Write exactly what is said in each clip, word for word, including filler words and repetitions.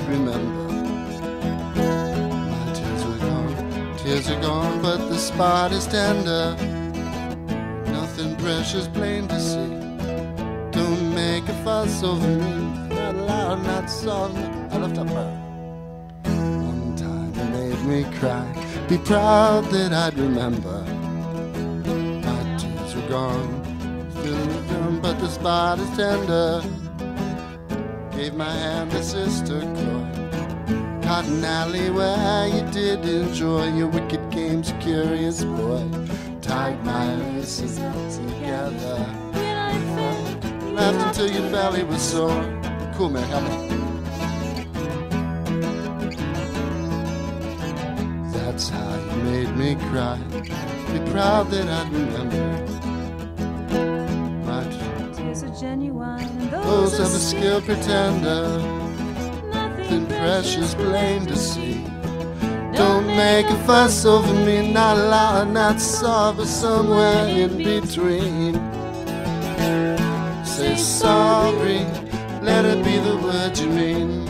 I'd remember. My tears were gone, tears are gone, but the spot is tender. Nothing precious, plain to see. Don't make a fuss over me. Not loud, not soft. I left up her. One time it made me cry. Be proud that I'd remember. My tears were gone, still gone, but the spot is tender. Gave my hand to Sister Chloe. Cotton Alley where you did enjoy your wicked games, curious boy. Tied my laces together. Laughed until your belly was sore. Cool, man, help me. That's how you made me cry. Be proud that I'd remember. My tears are genuine, and those, those of a skilled pretender. Nothing precious, plain to see. Don't make a fuss over me. Not loud, not soft, but somewhere in between. Say sorry, let it be the word you mean.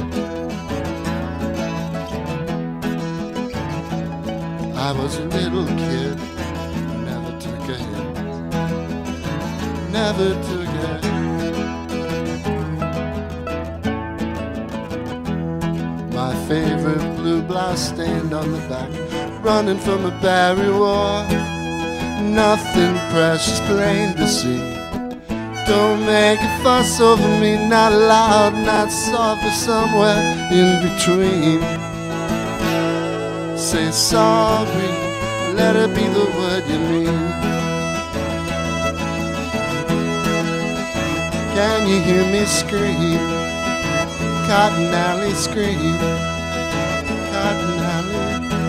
I was a little kid, never took a hit, never took a hit. My favorite blue blouse stained on the back, running from a Barry war. Nothing precious, plain to see. Don't make a fuss over me, not loud, not soft, but somewhere in between. Say sorry, let it be the word you mean. Can you hear me scream? Cotton Alley scream. Cotton Alley.